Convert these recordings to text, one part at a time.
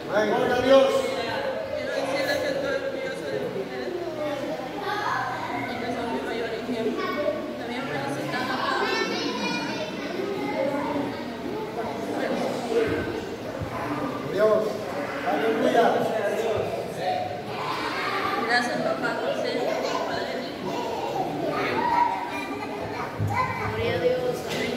Gloria a Dios. Quiero decirles que estoy orgulloso de ustedes y que son mi mayor ejemplo. También felicitar a cada uno. Dios. Aleluya. Gracias, papá José, Padre. Gloria a Dios.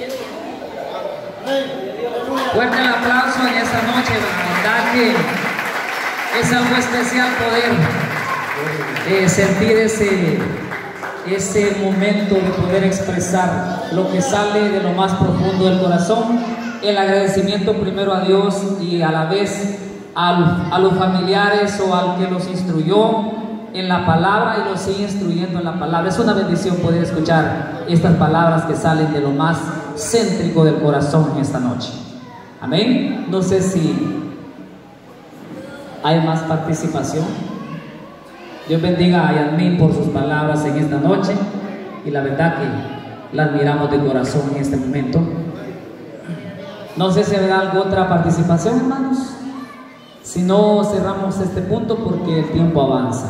Amén. Aleluya. Fuerte el aplauso en esta noche, la verdad que es algo especial poder sentir ese momento de poder expresar lo que sale de lo más profundo del corazón, el agradecimiento primero a Dios y a la vez a los familiares o al que los instruyó en la palabra y los sigue instruyendo en la palabra. Es una bendición poder escuchar estas palabras que salen de lo más céntrico del corazón en esta noche. Amén. No sé si hay más participación. Dios bendiga a Yasmín por sus palabras en esta noche y la verdad que la admiramos de corazón en este momento. No sé si habrá alguna otra participación, hermanos. Si no, cerramos este punto porque el tiempo avanza.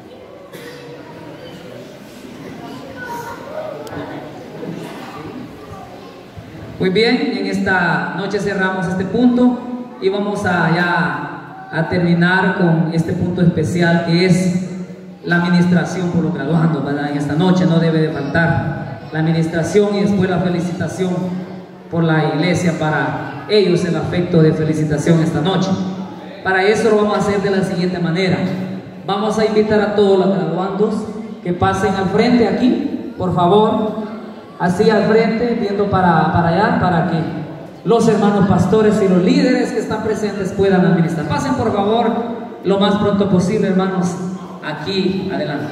Muy bien, en esta noche cerramos este punto y vamos a terminar con este punto especial que es la administración por los graduandos, ¿verdad? En esta noche no debe de faltar la administración y después la felicitación por la iglesia para ellos, el afecto de felicitación esta noche. Para eso lo vamos a hacer de la siguiente manera. Vamos a invitar a todos los graduandos que pasen al frente aquí, por favor. Así al frente, viendo para allá, para que los hermanos pastores y los líderes que están presentes puedan administrar. Pasen por favor lo más pronto posible, hermanos, aquí adelante.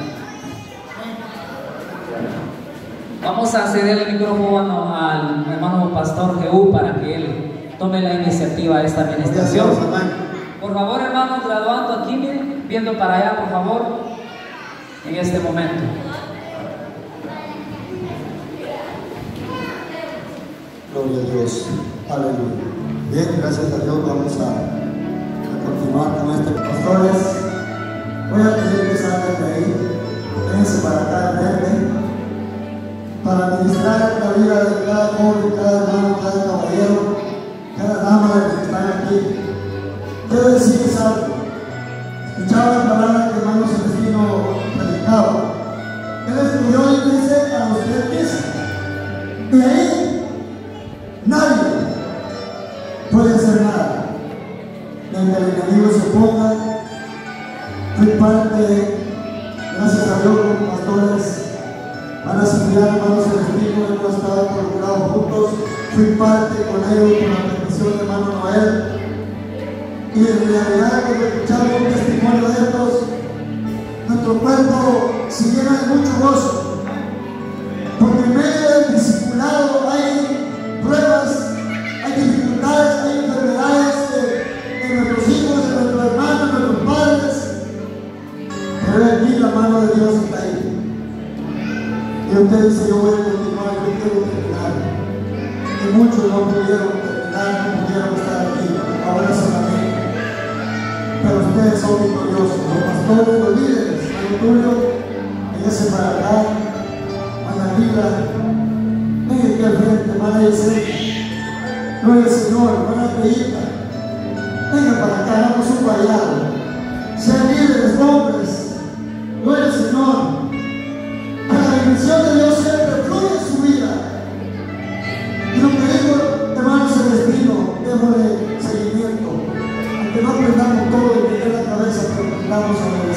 Vamos a ceder el micrófono al hermano pastor Jehú para que él tome la iniciativa de esta administración. Por favor, hermanos graduando aquí, miren, viendo para allá, por favor, en este momento. Gloria a Dios. Aleluya. Bien, gracias a Dios. Vamos a continuar con este. Pastores, voy a pedir que salgan de ahí. Vénganse para acá, verde, para administrar la vida de cada joven, cada hermano, cada caballero, cada dama de los que están aquí. Quiero decirles algo. Escuchaba la palabra que el hermano Celestino predicaba. Él estudió y dice a los 3 meses. De ahí nadie puede hacer nada. Mientras el enemigo se ponga, fui parte, gracias a Dios, como pastores, van a seguir hermanos Celestino, hemos estado involucrados juntos, fui parte con ellos, con la bendición de hermano Noel. Y en realidad, cuando escuchamos un testimonio de estos, nuestro cuerpo se llena de mucho gozo. Porque en medio del discipulado hay pruebas, hay dificultades, hay enfermedades de nuestros hijos, de nuestros hermanos, de nuestros padres. Pero aquí la mano de Dios está ahí. Y usted dice, yo voy a continuar, yo quiero terminar. Y muchos no pudieron terminar, no pudieron estar aquí. Ahora son aquí. Pero ustedes son victoriosos. Los pastores, los líderes, hermano Tulio, véngase para acá. Vida, venga aquí al frente, hermana Yesenia, gloria al Señor, hermana Peita, venga para acá, hagamos un guayado, sean líderes, hombres, gloria al Señor, para la bendición de Dios siempre fluye en su vida. Y lo que digo, hermano Celestino, démosle seguimiento, aunque no aprendamos todo de meter la cabeza, pero aprendamos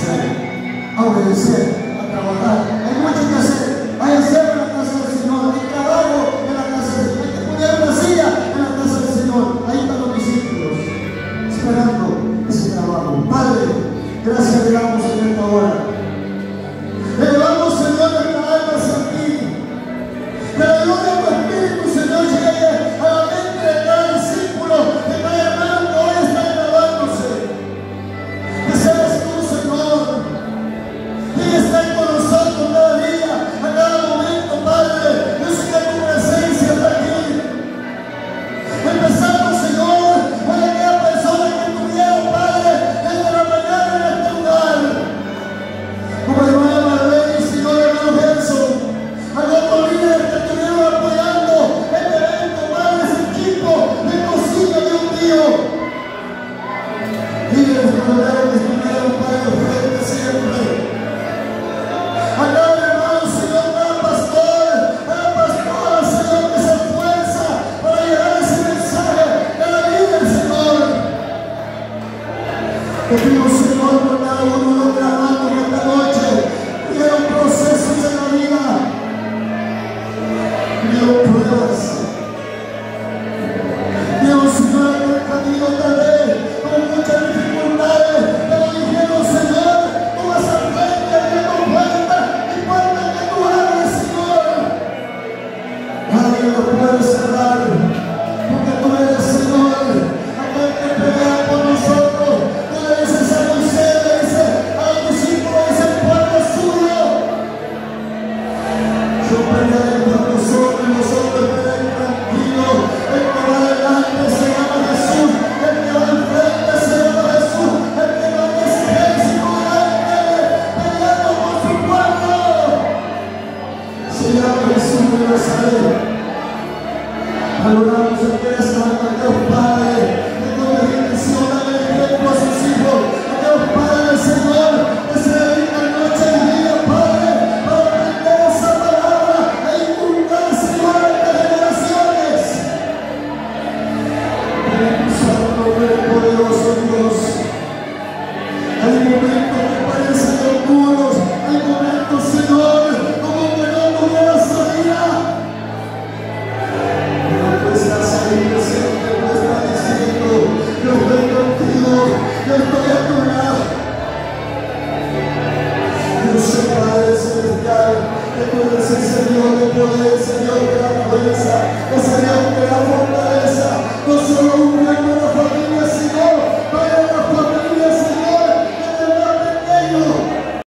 a obedecer, a trabajar, hay mucho que hacer. Hay hacer en la casa del Señor, hay trabajo en la casa del Señor, hay que poner una silla en la casa del Señor. Ahí están los discípulos, esperando ese trabajo. Padre, gracias le damos en esta hora. Elevamos, Señor, nuestra alma hacia ti. Que la luz de tu Espíritu, Señor, llegue a la mente de cada discípulo, de cada hermano que hoy está graduándose. Que seas tú, Señor, quien está con nosotros cada día. A cada momento, Padre, yo sé que tu presencia está aquí. Empezamos, Señor, por aquella persona que tuvieron, Padre, Líderes verdaderos estuvieron para el frente siempre. Alabe, hermano, Señor, al pastor, Señor, que se esfuerza para llevar ese mensaje de la vida del Señor. Te pido, Señor,